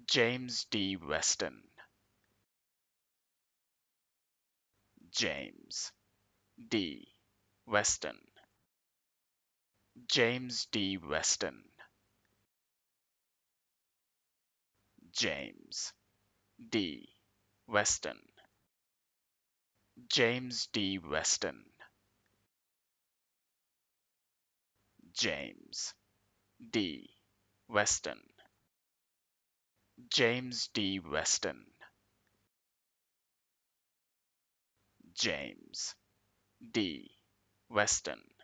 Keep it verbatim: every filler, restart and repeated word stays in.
James D. Weston. James D. Weston. James D. Weston. James D. Weston. James D. Weston. James D. Weston. James D. Weston. James D. Weston.